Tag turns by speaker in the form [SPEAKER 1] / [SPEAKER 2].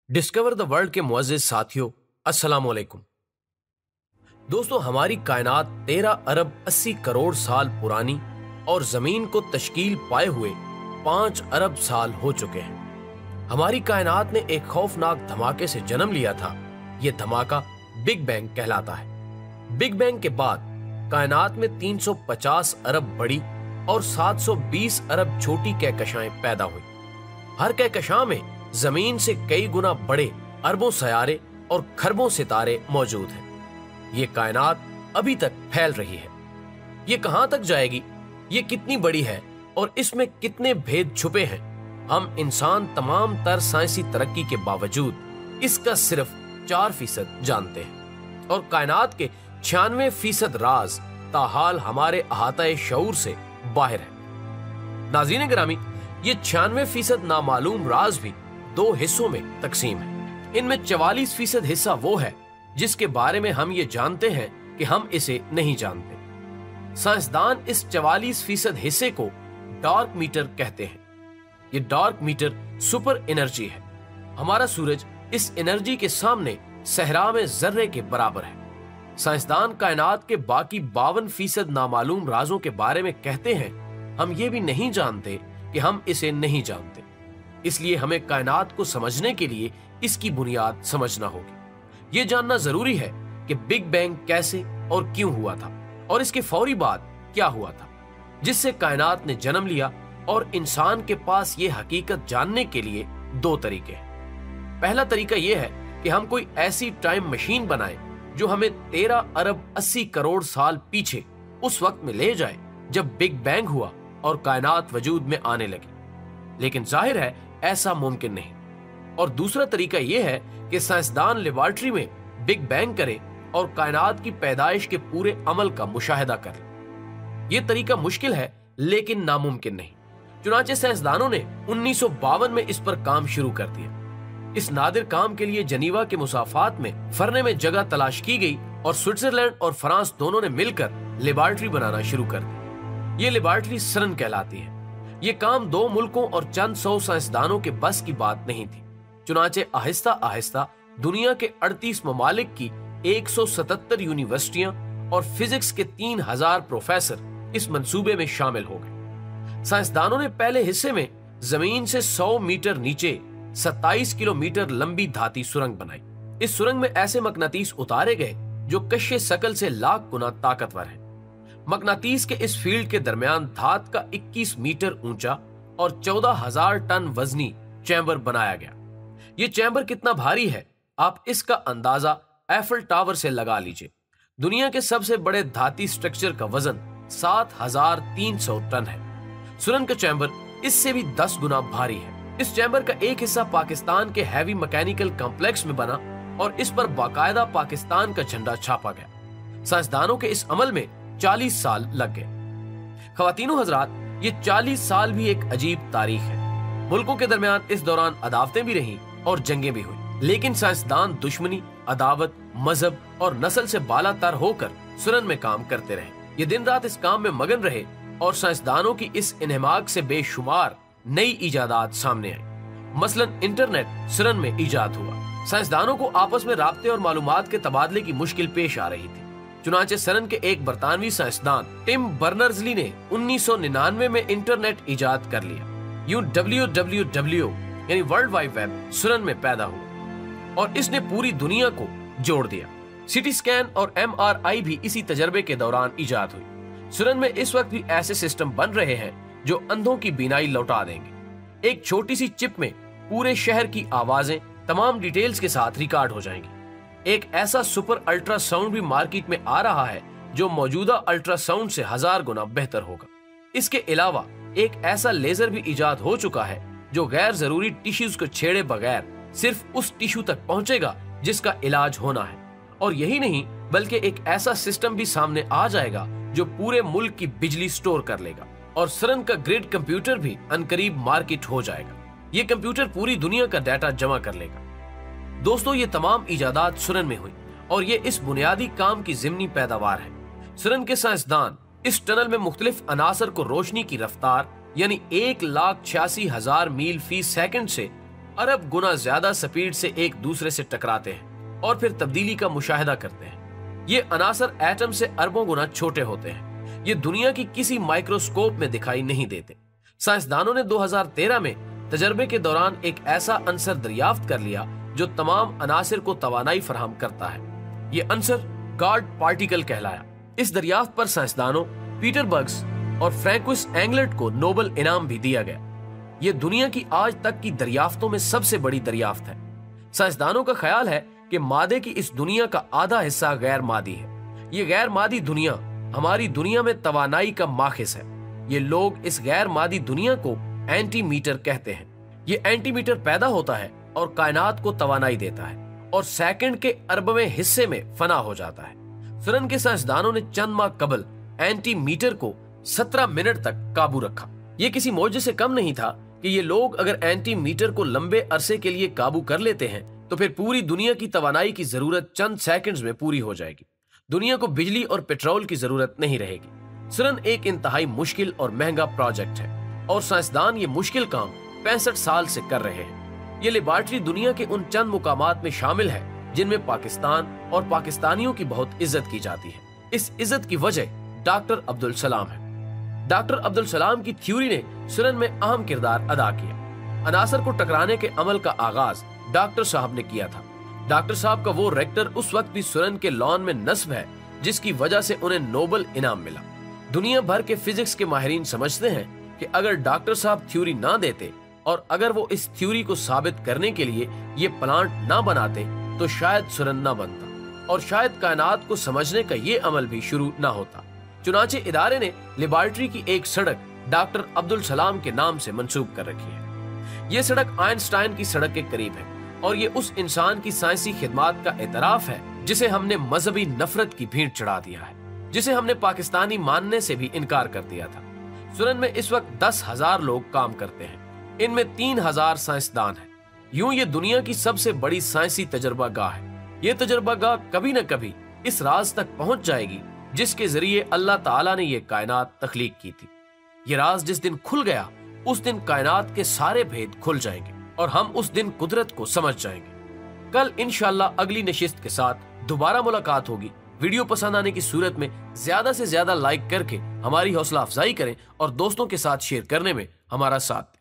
[SPEAKER 1] Discover the world के मुअज़्ज़िज़ साथियों, अस्सलाम वालेकुम। दोस्तों, हमारी कायनात 13 अरब 80 करोड़ साल पुरानी और जमीन को तश्कील पाए हुए 5 अरब साल हो चुके हैं। हमारी कायनात ने एक खौफनाक धमाके से जन्म लिया था। यह धमाका बिग बैंग कहलाता है। बिग बैंग के बाद कायनात में 350 अरब बड़ी और 720 अरब छोटी कहकशाएं पैदा हुई। हर कहकशां में जमीन से कई गुना बड़े अरबों सयारे और खरबों सितारे मौजूद हैं। ये कायनात अभी तक फैल रही है। ये कहां तक जाएगी, ये कितनी बड़ी है और इसमें कितने भेद छुपे हैं, हम इंसान तमाम तर साइंसी तरक्की के बावजूद इसका सिर्फ 4% जानते हैं और कायनात के 96% राज ताहाल हमारे अहाते शऊर से बाहर है। नाज़रीन गिरामी, ये 96% नामालूम राज भी 2 हिस्सों में तकसीम है। इनमें 44% हिस्सा वो है जिसके बारे में हम ये जानते हैं कि हम इसे नहीं जानते। साइंसदान इस 44% हिस्से को डार्क मीटर कहते हैं। ये डार्क मीटर सुपर एनर्जी है। हमारा सूरज इस एनर्जी के सामने सहरा में जर्रे के बराबर है। साइंसदान कायनात के बाकी 52% नामालूम राजों के बारे में कहते हैं, हम ये भी नहीं जानते कि हम इसे नहीं जानते। इसलिए हमें कायनात को समझने के लिए इसकी बुनियाद समझना होगी। ये जानना जरूरी है कि बिग बैंग कैसे और क्यों हुआ था और इसके फौरी बाद क्या हुआ था जिससे कायनात ने जन्म लिया। और इंसान के पास ये हकीकत जानने के लिए 2 तरीके हैं। पहला तरीका यह है कि हम कोई ऐसी टाइम मशीन बनाएं जो हमें 13 अरब 80 करोड़ साल पीछे उस वक्त में ले जाए जब बिग बैंग हुआ और कायनात वजूद में आने लगी। लेकिन जाहिर है ऐसा मुमकिन नहीं। और दूसरा तरीका यह है कि साइंसदान लेबॉरेटरी में बिग बैंग करें और कायनात की पैदाइश के पूरे अमल का मुशाहिदा करें। यह तरीका मुश्किल है लेकिन नामुमकिन नहीं। चुनांचे साइंसदानों ने 1952 में इस पर काम शुरू कर दिया। इस नादिर काम के लिए जनीवा के मुसाफात में फरने में जगह तलाश की गई और स्विट्जरलैंड और फ्रांस दोनों ने मिलकर लेबॉरेटरी बनाना शुरू कर दी। ये लेबॉरेटरी सरन कहलाती है। ये काम 2 मुल्कों और चंद 100 साइंसदानों के बस की बात नहीं थी। चुनांचे आहिस्ता आहिस्ता दुनिया के 38 ममालिक की 177 यूनिवर्सिटियां और फिजिक्स के 3000 प्रोफेसर इस मंसूबे में शामिल हो गए। साइंसदानों ने पहले हिस्से में जमीन से 100 मीटर नीचे 27 किलोमीटर लंबी धाती सुरंग बनाई। इस सुरंग में ऐसे मकनातीस उतारे गए जो कश्ये शकल से लाख गुना ताकतवर है। मकनातीस के इस फील्ड के दरमियान धात का 21 मीटर ऊंचा और 14,000 टन वजनी चैम्बर बनाया गया। ये चैम्बर कितना भारी है, आप इसका अंदाजा एफल टावर से लगा लीजिए। दुनिया के सबसे बड़े धाती स्ट्रक्चर का वजन 7,300 टन है। सुरंग का चैम्बर इससे भी 10 गुना भारी है। इस चैम्बर का एक हिस्सा पाकिस्तान के हैवी मैकेनिकल कॉम्प्लेक्स में बना और इस पर बाकायदा पाकिस्तान का झंडा छापा गया। साइंसदानों के इस अमल में 40 साल लग गए। ख्वातीनो हजरात, ये 40 साल भी एक अजीब तारीख है। मुल्कों के दरमियान इस दौरान अदावतें भी रहीं और जंगें भी हुई, लेकिन साइंसदान दुश्मनी, अदावत, मजहब और नस्ल से बालातर होकर सुरन में काम करते रहे। ये दिन रात इस काम में मगन रहे और साइंसदानों की इस इन्हमाक से बेशुमार नई इजादात सामने आई। मसलन इंटरनेट सुरन में इजाद हुआ। साइंसदानों को आपस में राब्ते और मालूमात के तबादले की मुश्किल पेश आ रही थी। चुनांचे सरन के एक बरतानवी साइंसदान टिम बर्नर्स-ली ने 1999 में इंटरनेट इजाद कर लिया। यूं WWW यानी वर्ल्ड वाइड वेब सुरन में पैदा हुआ और इसने पूरी दुनिया को जोड़ दिया। सिटी स्कैन और MRI भी इसी तजर्बे के दौरान इजाद हुई। सुरन में इस वक्त भी ऐसे सिस्टम बन रहे हैं जो अंधों की बीनाई लौटा देंगे। एक छोटी सी चिप में पूरे शहर की आवाजें तमाम डिटेल्स के साथ रिकॉर्ड हो जाएंगी। एक ऐसा सुपर अल्ट्रासाउंड भी मार्केट में आ रहा है जो मौजूदा अल्ट्रासाउंड से 1000 गुना बेहतर होगा। इसके अलावा एक ऐसा लेजर भी इजाद हो चुका है जो गैर जरूरी टिश्यूज को छेड़े बगैर सिर्फ उस टिश्यू तक पहुंचेगा जिसका इलाज होना है। और यही नहीं बल्कि एक ऐसा सिस्टम भी सामने आ जाएगा जो पूरे मुल्क की बिजली स्टोर कर लेगा। और सरन का ग्रिड कंप्यूटर भी अनकरीब मार्केट हो जाएगा। ये कंप्यूटर पूरी दुनिया का डाटा जमा कर लेगा। दोस्तों, ये तमाम इजादात सुरन में हुई और ये इस बुनियादी काम की जिमनी पैदावार है। सुरन के साइंसदान इस टनल में मुख्तलिफ अनासर को रोशनी की रफ्तार यानी 1,86,000 मील फी सेकंड से अरब गुना ज्यादा स्पीड से एक दूसरे से टकराते हैं और फिर तब्दीली का मुशाहिदा करते हैं। ये अनासर एटम से अरबों गुना छोटे होते हैं। ये दुनिया की किसी माइक्रोस्कोप में दिखाई नहीं देते। साइंसदानों ने 2013 में तजर्बे के दौरान एक ऐसा अंसर दरियाफ्त कर लिया जो तमाम अनासिर को तवानाई फराहम करता है। ये अंसर गॉड पार्टिकल कहलाया। इस दरियाफ्त पर साइंसदानों पीटर बग्स और फ्रैंकोइस एंगलर्ट को नोबेल इनाम भी दिया गया। ये दुनिया की आज तक की दरियाफ्तों में सबसे बड़ी दरियाफ्त है। साइंसदानों का ख्याल है कि मादे की इस दुनिया का आधा हिस्सा गैर मादी है। ये गैर मादी दुनिया हमारी दुनिया में तवानाई का माखिस है। ये लोग इस गैर मादी दुनिया को एंटीमीटर कहते हैं। ये एंटीमीटर पैदा होता है और कायनात को तवानाई देता है और सेकंड के अरबवें हिस्से में फना हो जाता है। सरन के साइंसदानों ने चंद माह कबल एंटीमीटर को 17 मिनट तक काबू रखा। ये किसी मौजे से कम नहीं था कि ये लोग अगर एंटीमीटर को लंबे अरसे के लिए काबू कर लेते हैं तो फिर पूरी दुनिया की तवानाई की जरूरत चंद सेकंड्स में पूरी हो जाएगी। दुनिया को बिजली और पेट्रोल की जरूरत नहीं रहेगी। सरन एक इंतहाई मुश्किल और महंगा प्रोजेक्ट है और साइंसदान ये मुश्किल काम 65 साल से कर रहे हैं। ये लेबॉरेटरी दुनिया के उन चंद मुकामात में शामिल है जिनमें पाकिस्तान और पाकिस्तानियों की बहुत इज्जत की जाती है। इस इज्जत की वजह डॉक्टर अब्दुल सलाम है। डॉक्टर अब्दुल सलाम की थ्योरी ने सुरन में अहम किरदार अदा किया। अनासर को टकराने के अमल का आगाज डॉक्टर साहब ने किया था। डॉक्टर साहब का वो रेक्टर उस वक्त भी सुरन के लॉन में नस्ब है जिसकी वजह से उन्हें नोबेल इनाम मिला। दुनिया भर के फिजिक्स के माहिरीन समझते हैं कि अगर डॉक्टर साहब थ्योरी ना देते और अगर वो इस थ्योरी को साबित करने के लिए ये प्लांट ना बनाते तो शायद सुरन ना बनता और शायद कायनात को समझने का ये अमल भी शुरू ना होता। चुनाचे इदारे ने लेबॉरेटरी की एक सड़क डॉक्टर अब्दुल सलाम के नाम से मंसूब कर रखी है। ये सड़क आइंस्टाइन की सड़क के करीब है और ये उस इंसान की साइंसी खिदमात का एतराफ है जिसे हमने मजहबी नफरत की भीड़ चढ़ा दिया है, जिसे हमने पाकिस्तानी मानने से भी इनकार कर दिया था। सुरन में इस वक्त 10,000 लोग काम करते हैं। इनमें 3,000 साइंसदान हैं। यूं ये दुनिया की सबसे बड़ी साइंसी तजर्बागाह है। ये तजर्बागाह कभी न कभी इस राज तक पहुंच जाएगी जिसके जरिए अल्लाह ताला ने ये कायनात तख्लीक की थी। ये राज जिस दिन खुल गया उस दिन कायनात के सारे भेद खुल जाएंगे और हम उस दिन कुदरत को समझ जाएंगे। कल इंशाअल्लाह अगली नशिस्त के साथ दोबारा मुलाकात होगी। वीडियो पसंद आने की सूरत में ज्यादा से ज्यादा लाइक करके हमारी हौसला अफजाई करें और दोस्तों के साथ शेयर करने में हमारा साथ